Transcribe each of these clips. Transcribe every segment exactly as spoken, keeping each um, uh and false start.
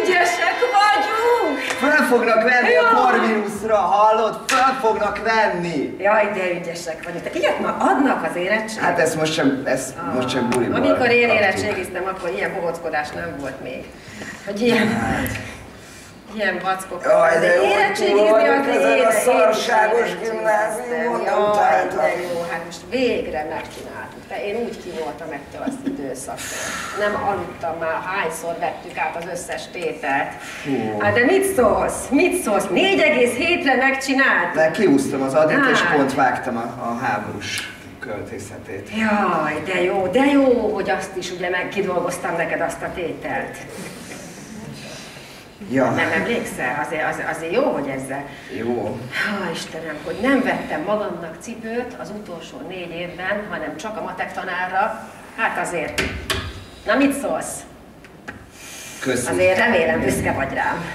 ügyesek vagyunk! Föl fognak venni ja. a Corvinusra, hallod? Föl fognak venni! Jaj, de ügyesek vagyunk. Te ilyet már adnak az érettség? Hát ez most csak, ez ah, most csak buliból. Amikor én érettségiztem, akkor ilyen bohóckodás nem volt még. Hogy ilyen... Hát. Ilyen vackok. Jaj, de jó, érettségizni az ezen a szarságos gimnáziumon utáltam. De jó, hát most végre megcsináltuk. De én úgy ki voltam ettől az időszaktól. Nem aludtam már, hányszor vettük át az összes tételt. Hú. Hát de mit szólsz? Mit szólsz? négy egész hétre megcsináltuk? De kiúztam az adit, és pont vágtam a, a háborús költészetét. Jaj, de jó, de jó, hogy azt is ugye meg kidolgoztam neked azt a tételt. Ja. Nem emlékszel? Azért, azért, azért jó, hogy ezzel. Jó. Há, Istenem, hogy nem vettem magamnak cipőt az utolsó négy évben, hanem csak a matek tanárra. Hát azért. Na, mit szólsz? Köszönöm. Azért remélem, büszke vagy rám.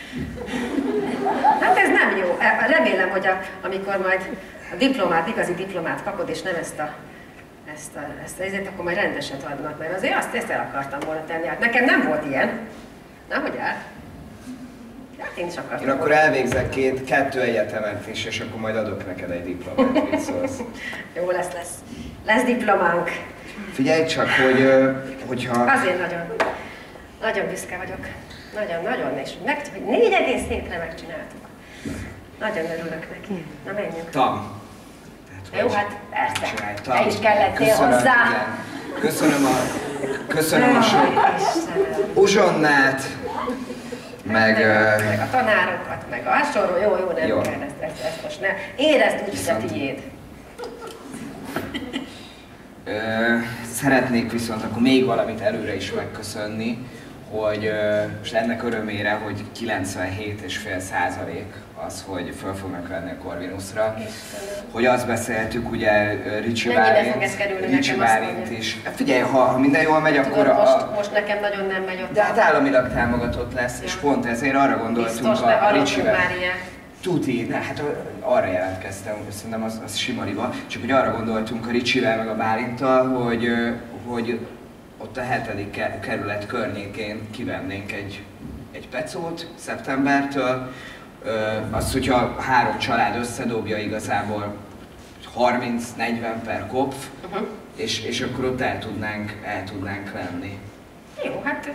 Hát ez nem jó. Remélem, hogy a, amikor majd a diplomát, igazi diplomát kapod, és nem ezt a ezt a, ezt a ezért, akkor majd rendeset adnak, mert azért azt, ezt el akartam volna tenni. Hát nekem nem volt ilyen. Na, hogy áll? Hát én is akartam. Én akkor elvégzek két, kettő egyetemet is, és akkor majd adok neked egy diplomát, mit szólsz? Jó lesz, lesz. Lesz diplománk. Figyelj csak, hogy, hogyha... Azért nagyon, nagyon büszke vagyok. Nagyon, nagyon, és meg, hogy négy egész hétre megcsináltuk. Nagyon örülök neki. Na, menjünk. Tam. Jó, hát persze. Te is kellettél hozzá. Igen. Köszönöm a... Köszönöm a sok uzsonnát. Meg, meg, meg a tanárokat, meg a hasonló, jó, jó, nem jó. kell ezt, ezt, ezt most ne. Érezd úgy, hogy a tiéd. Ö, szeretnék viszont akkor még valamit előre is megköszönni, hogy most ennek örömére, hogy kilencvenhét egész öt százalék az, hogy föl fognak venni a Corvinusra. Hogy azt beszéltük, ugye Ricsi Bálint, Ricsi Bálint is. Figyelj, ha, ha minden jól megy, Tudod, akkor most, a... most nekem nagyon nem megy ott. De hát államilag támogatott lesz, ja. És pont ezért arra gondoltunk biztos, a Ricsivel. Tuti, de hát arra jelentkeztem, szerintem az, az simaliba, csak hogy arra gondoltunk a Ricsivel meg a Bálinttal, hogy, hogy ott a hetedik kerület környékén kivennénk egy, egy pecót szeptembertől. Az, hogyha három család összedobja igazából harminc-negyven per kopf, uh-huh. és, és akkor ott el tudnánk, el tudnánk lenni. Jó, hát...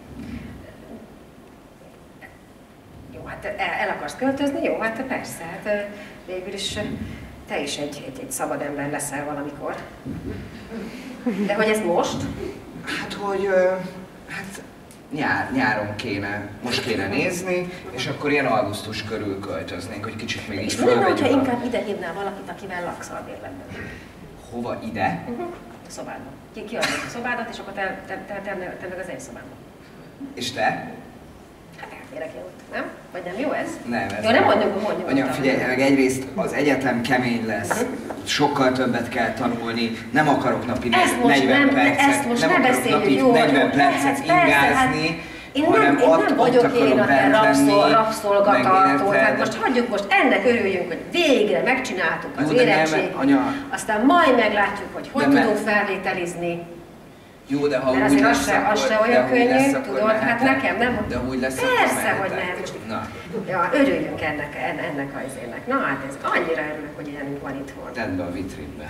Jó, hát el, el akarsz költözni? Jó, hát persze, hát végül is te is egy, egy, egy szabad ember leszel valamikor. De hogy ez most? Hát, hogy... Hát, Nyár, nyáron kéne, most kéne nézni, és akkor ilyen augusztus körül költöznénk, hogy kicsit még így fölvegyük. És hogyha inkább ide hívnál valakit, akivel laksz albérletben? Hova ide? Uh-huh. A szobádban. Ki, kiadjuk a szobádat, és akkor te, te, te, te, te meg az én szobámban. És te? Hát elférek én ott, nem? Vagy nem jó ez? Nem, ez jó, nem mondjuk, hogy mondjuk. Anya, figyelj, meg egyrészt az egyetem kemény lesz, uh-huh. sokkal többet kell tanulni, nem akarok napi negyven nem, percet, ezt most nem ne akarok napi jó, negyven jó, percet ingázni, én hanem nem, én ott, nem ott vagyok én a te rabszol, rabszolgatartó, tehát most hagyjuk most ennek örüljünk, hogy végre megcsináltuk az érettségit, aztán majd meglátjuk, hogy hogy tudunk felvételizni. Jó, de ha de úgy lesz, az akkor, az se olyan könnyű, tudod, hát nekem nem. De úgy lesz, persze, hogy nem. Most, na. Ja, örüljünk ennek, ennek az izének. Na hát ez annyira örülök, hogy ilyenünk van itthon. Tedd be a vitrínbe.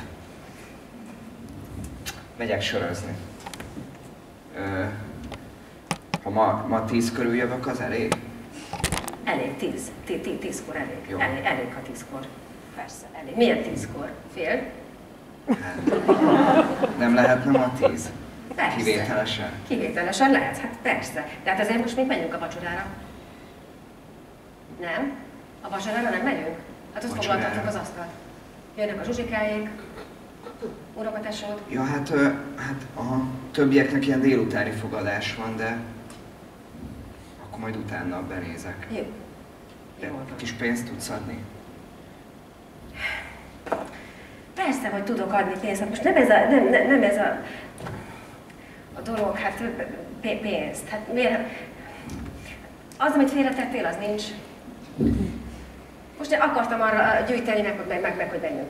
Megyek sörözni. Ö, ha ma, ma tíz körül jövök, az elég? Elég, tíz. Tí, tí, tízkor elég. Jó. elég. Elég, ha tízkor. Persze, elég. Milyen tízkor? Fél? Hát, nem lehetne ma tíz? Persze. Kivételesen? Kivételesen lehet, hát persze. De hát azért most még megyünk a vacsorára. Nem? A vacsorára nem megyünk? Hát ott foglaltatok az asztalt. Jönnek a zsuzsikáék, unokatesód. Ja, hát, ö, hát a többieknek ilyen délutáni fogadás van, de akkor majd utána benézek. Jó. Jó. Kis pénzt tudsz adni? Persze, hogy tudok adni pénzt. Most nem ez a, nem, nem, nem ez a, a dolog, hát pénzt. Hát miért? Az, amit félretettél, az nincs. Most akartam arra gyűjteni, meg, meg, meg, meg hogy menjünk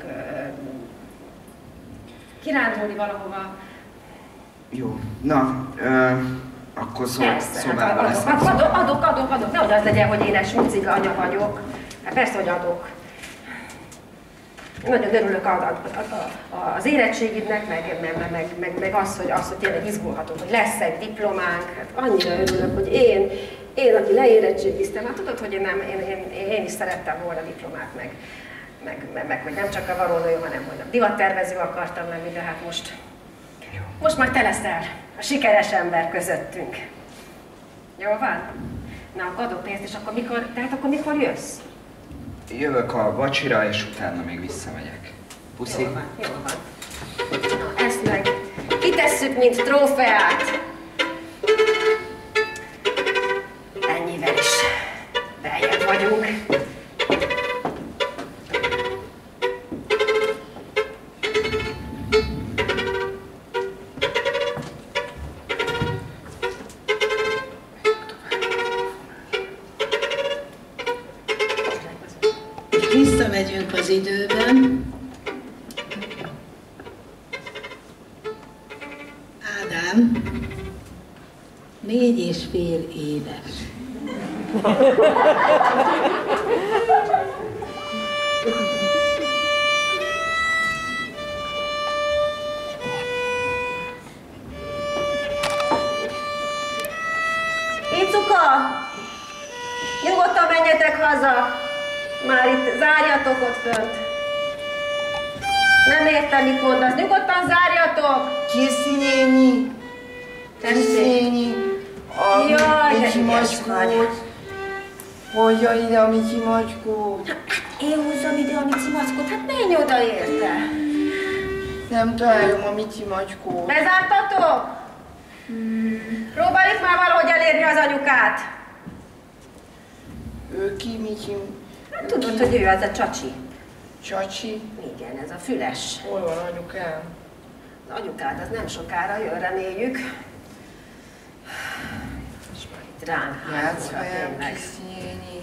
kirándulni valahova. Jó. Na, ö, Akkor szó, persze, szobában hát lesz. adok, adok, adok, adok, adok, nehogy az legyen, hogy én egy smuciga anya vagyok. Hát persze, hogy adok. Nagyon örülök a, a, a, az érettségidnek, meg, meg, meg, meg, meg az, hogy, az, hogy tényleg izgulhatunk, hogy lesz egy diplománk. Hát annyira örülök, hogy én, én aki leérettségiztem, hát tudod, hogy én, nem, én, én, én is szerettem volna diplomát, meg, meg, meg, meg hogy nem csak a varónő, hanem hogy a divattervező akartam lenni, de hát most, most már te leszel a sikeres ember közöttünk. Jó van? Na, akkor adok pénzt, és akkor mikor, tehát akkor mikor jössz? Jövök a vacsira, és utána még visszamegyek. Puszi. Jó van, jó van. Na, ezt meg kitesszük, mint trófeát. Ennyivel is beljebb vagyunk. Visszamegyünk az időben. Ádám négy és fél éves. Icuka! Nyugodtan menjetek haza! Már itt zárjatok ott fönt. Nem értem, mit mondasz. Nyugodtan zárjatok! Kiszi néni! Kiszi Tessék. néni! A Jaj, de Micsi ügyes vagy. macskót! Hozja ide a Micsi macskót! Én húzzam ide a Mici mackot, hát menj oda érte! Nem találom a Micsi macskót. Bezártatok? Hmm. Próbáljuk már valahogy elérni az anyukát. Ő ki, Micsi? Hát tudod, hogy ő az a csacsi. Csacsi? Igen, ez a füles. Hol van anyukám? Az anyukád az nem sokára jön, reméljük. És már itt ránk Játsz hányóra velem, tényleg. Kiszi néni!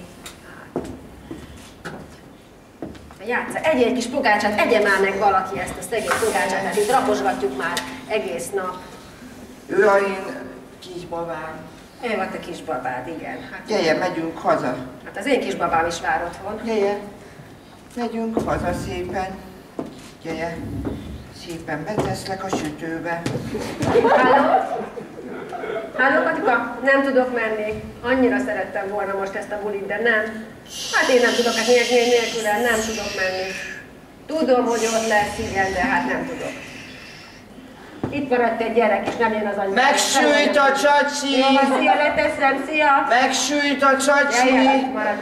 Játsza, egyél egy kis pogácsát, egye már meg valaki ezt a szegény pogácsát, mert itt raposgatjuk már egész nap. Ő a én kisbabám. Ő volt a kisbabád, igen. Hát, Gyere, megyünk haza. hát az én kisbabám is vár otthon. Gyere, megyünk haza szépen. Gyere, szépen beteszlek a sütőbe. Halló? Halló, Katika? Nem tudok menni. Annyira szerettem volna most ezt a bulit, de nem. Hát én nem tudok, hát nélkül, nélkül nem tudok menni. Tudom, hogy ott lesz, igen, de hát nem tudok. Itt maradt egy gyerek, és nem jön az anyja. Megsült a csacsi! Jó, van, szia, leteszem, szia! Megsült a csacsi! Jaj, itt marad.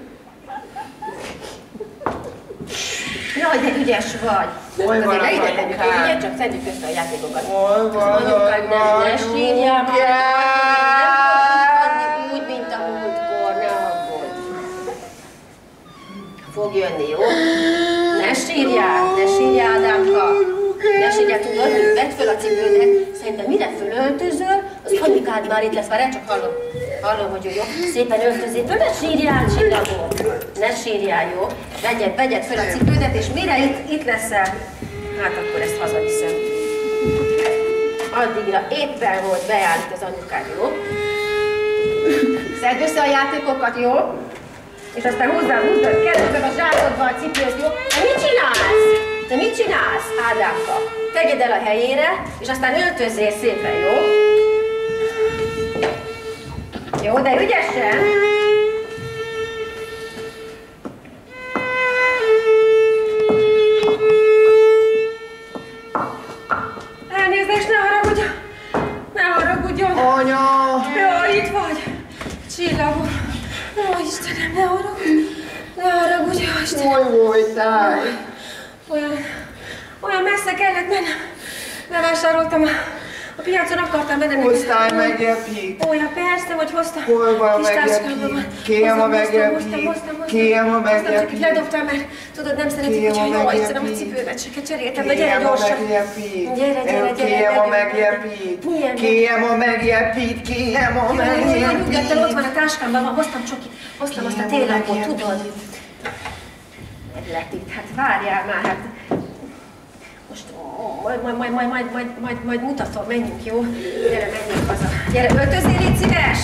Jaj, de ügyes vagy. Hol van Azért az ide tegyük, anyukám? ugye? Csak szedjük össze a játékokat. Hol van Az anyukád az nem, ne sírjál már. anyukám? Nem fog adni úgy, mint a múltkor, ne aggódj. Fog jönni, jó? Ne sírjál, ne sírjál, Ádámka. Ne sírjál, tudod, hogy vedd föl a cipődet. Szerintem mire fölöltözöl, az anyukád már itt lesz, már csak hallom. Hallom, hogy ő jó. Szépen öltözél föl, ne sírjál, csillagom. Ne sírjál, jó? Vegyed, vegyed föl a cipődet, és mire itt, itt leszel, hát akkor ezt hazaviszem. Addigra éppen volt beállít az anyukád, jó? Szedd össze a játékokat, jó? És aztán húzzál, húzzál, kezded a zsákodba a cipőt, jó? De mit csinálsz? De mit csinálsz, Ádámka? Tegyed el a helyére, és aztán öltözzél szépen, jó? Jó, de ügyesen! Elnézést, ne haragudj! Ne haragudjon! Anya! Jaj, itt vagy! Csillagom! Ó, Istenem, ne haragudj! Ne haragudj, ó, Istenem! Hol voltál? Olyan, olyan messze kellett mennem. Bevásároltam a, a piacon, akartam venni. Hoztál megjepít? Ó, ja, persze, hogy hoztam. Hol van a Kis táskámban megjepít? van. Kérem a Hoztam, hoztam, megjepít. hoztam, hoztam, hoztam. Kérem a Hoztam, csak megjepít. itt ledobtam, mert tudod, nem szeretik, Kérem hogy a jó, Istenem, a megjepít. cipőmet se cseréltem, de gyere Kérem a gyorsan. megjepít. Gyere, gyere, gyere, Kérem a gyere. megjepít. Milyen Kérem a megjepít. Kérem a Jó, jó, jó, nyugodtan, ott van megjepít. a táskámban, van, hoztam csokit, hoztam azt a Kérem a télapot, megjepít. tudod? Lett itt, hát várjál már, hát most majd, majd, majd, majd, majd, majd, majd, majd mutatom, menjünk, jó? Gyere, menjünk haza. Gyere, öltözzél, légy szíves!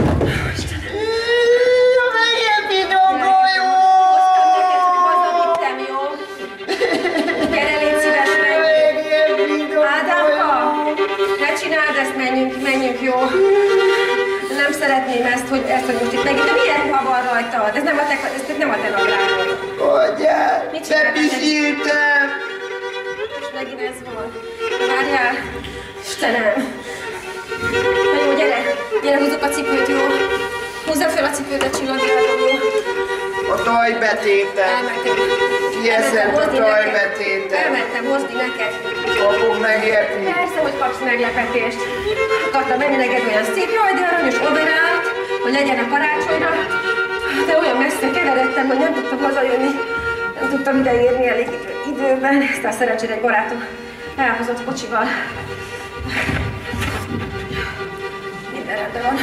A megérti dolga, jó! Hoztam neked, hogy hazavittem, jó? Gyere, légy szíves, menjünk! Ádámka! Ne csináld ezt, menjünk, menjünk, jó? Nem szeretném ezt, hogy ezt, hogy most itt megint, de milyen ruha van rajtad? Ez nem a te, ez nem a te nadrágod. Agyár, Mit ne csináltál? pisiltem! És megint ez van. Várjál! Istenem! Na jó, gyere! Gyere, húzzuk a cipőt, jó? Húzzam fel a cipőt, csillagvilágom, jó? A tajbetétem! Elmentem. Kieszed a Hozd tajbetétem! Elmentem hozni neked. Kapok megérti! Persze, hogy kapsz meglepetést. Akartam menni neked olyan szép, jaj, de aranyos overált, hogy legyen a karácsonyra. De olyan messze keveredtem, hogy nem tudtam hazajönni. Nem tudtam ideérni elég időben. Aztán szerencsére egy barátom elhozott kocsival. Minden rendben van.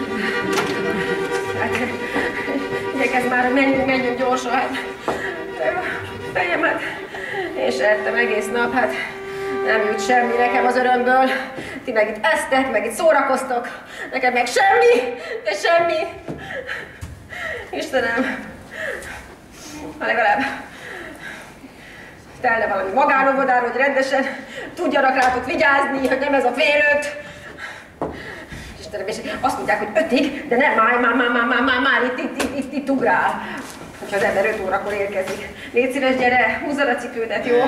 Hát, igyekezz már, hogy menjünk, menjünk gyorsan. Hát, fejemet és ettem egész nap, hát nem jut semmi nekem az örömből. Ti meg itt esztek, meg itt szórakoztok. Nekem meg semmi, de semmi. Istenem, ha legalább telne valami magánovodára, hogy rendesen tudjanak rátok vigyázni, hogy nem ez a fél öt. Istenem, és azt mondják, hogy ötig, de nem, már, már, már, már, már, már, már itt, itt, itt, itt, itt ugrál. Hogyha az ember öt órakor érkezik. Légy szíves, gyere, húzzad a cipődet, jó?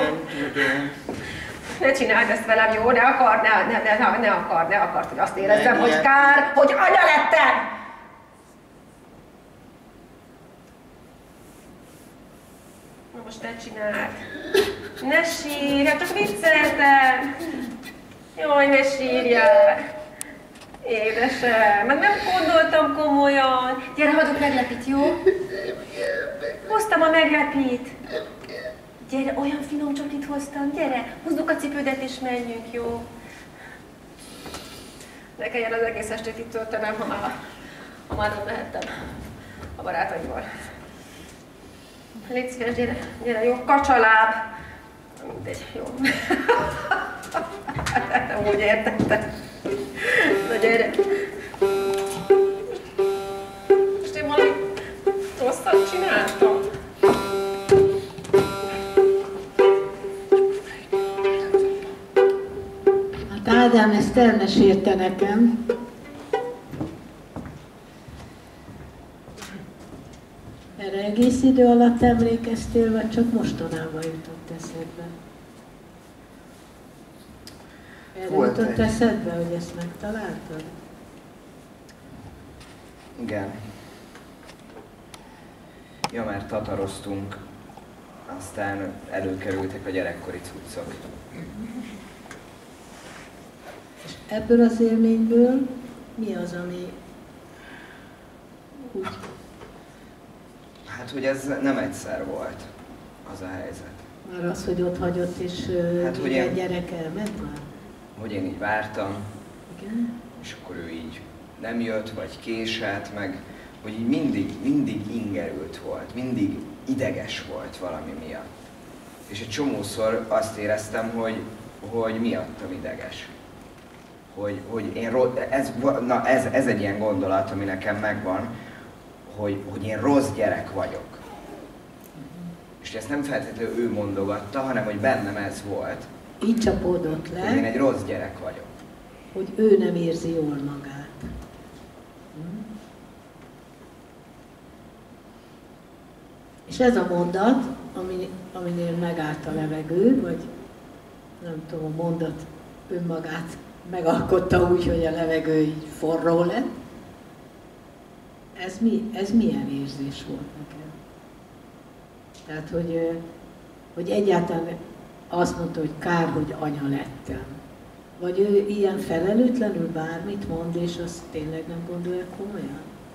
Ne csináld ezt velem, jó? Ne akar, ne, ne, ne, ne, ne akar, ne akart, hogy azt érezzem, hogy kár, hogy anya lettem! Na most ne csináld. Ne sírj, hát csak vicceltem. Jaj, ne sírjál. Édesem, hát nem gondoltam komolyan. Gyere, hadd meglepít, jó? Hoztam a meglepít. Gyere, olyan finom csokit hoztam, gyere, húzzuk a cipődet és menjünk, jó? Ne kelljen az egész estét itt töltenem, ha már, ha már nem lehettem a barátaimmal. Légy szíves, gyere, gyere, jó, kacsaláb. Mindegy, jó. Nem úgy értettem. Na gyere. Most én valami rosszat csináltam. Hát Ádám ezt elmesélte nekem. Erre egész idő alatt emlékeztél, vagy csak mostanában jutott eszedbe? Erre Volt jutott egy. eszedbe, hogy ezt megtaláltad? Igen. Ja, mert tataroztunk, aztán előkerültek a gyerekkori cuccok. És ebből az élményből mi az, ami úgy... Hát, hogy ez nem egyszer volt az a helyzet. Már az, hogy ott hagyott, és Hát, hát, hogy minden én- gyerek elment már? Hogy én így vártam, Igen? és akkor ő így nem jött, vagy késett, meg hogy így mindig, mindig ingerült volt, mindig ideges volt valami miatt. És egy csomószor azt éreztem, hogy, hogy miattam ideges. Hogy, hogy én ro- ez, na ez, ez egy ilyen gondolat, ami nekem megvan, hogy, hogy én rossz gyerek vagyok. És ezt nem feltétlenül ő mondogatta, hanem hogy bennem ez volt, Így csapódott hogy én le, egy rossz gyerek vagyok. hogy ő nem érzi jól magát. Hm? És ez a mondat, ami, aminél megállt a levegő, vagy nem tudom, a mondat önmagát megalkotta úgy, hogy a levegő így forró lett. Ez, mi, ez milyen érzés volt nekem? Tehát, hogy, hogy egyáltalán azt mondta, hogy kár, hogy anya lettem. Vagy ő ilyen felelőtlenül bármit mond, és azt tényleg nem gondolja komolyan?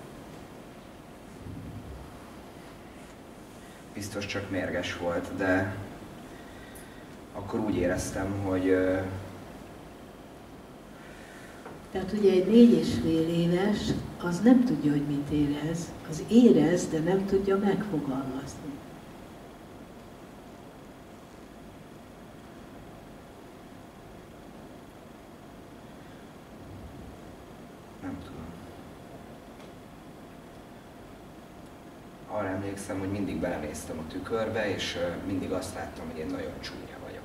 Biztos csak mérges volt, de akkor úgy éreztem, hogy ö, Tehát ugye egy négy és fél éves, az nem tudja, hogy mit érez. Az érez, de nem tudja megfogalmazni. arra emlékszem, hogy mindig belenéztem a tükörbe, és mindig azt láttam, hogy én nagyon csúnya vagyok.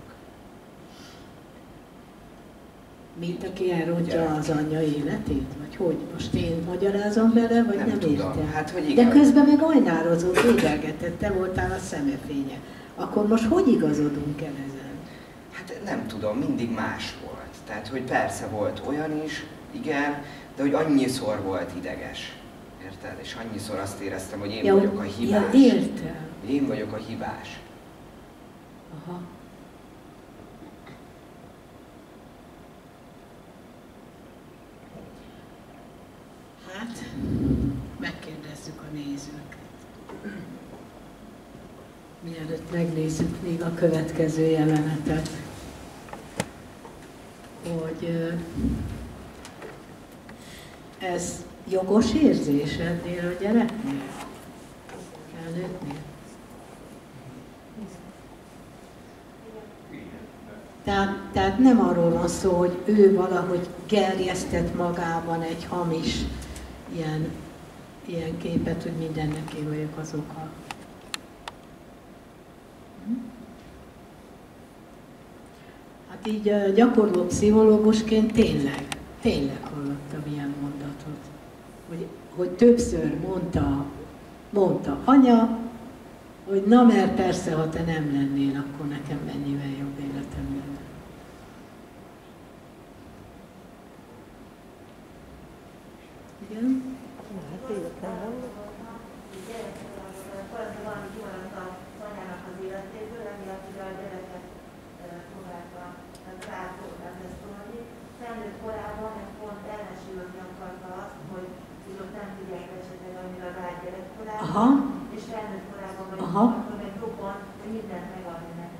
Mint aki elrontja az anyja életét? Vagy hogy? Most én magyarázom bele, vagy nem, nem tudom. értem? Hát, hogy igen. De közben meg ajnározott, védelgetett, te voltál a szemefénye. Akkor most hogy igazodunk el ezen? Hát nem tudom, mindig más volt. Tehát, hogy persze volt olyan is, igen, de hogy annyiszor volt ideges. Érted? És annyiszor azt éreztem, hogy én ja, vagyok a hibás. Ja, értem. Hogy én vagyok a hibás. Aha. Hát, megkérdezzük a nézőket. Mielőtt megnézzük még a következő jelenetet, hogy ez jogos érzés ennél a gyereknél? Felnőttnél? Tehát, tehát nem arról van szó, hogy ő valahogy gerjesztett magában egy hamis ilyen, ilyen képet, hogy mindennek én vagyok az oka. Hát így gyakorló pszichológusként tényleg, tényleg hallottam ilyen mondatot. Hogy, hogy többször mondta, mondta anya, hogy na mert persze, ha te nem lennél, akkor nekem mennyivel jobb életem lenne. Igen? Hát életem van. Valami kimaradt az anyának az életéből, emiatt ugye a gyereket próbálta rátolni. Felnőtt korában meg pont ellensúlyozni akarta azt, hogy viszont nem figyelj esetleg annyira rá gyerekkorában, és felnőtt korában vagy akkor meg jobban mindent megadni neki.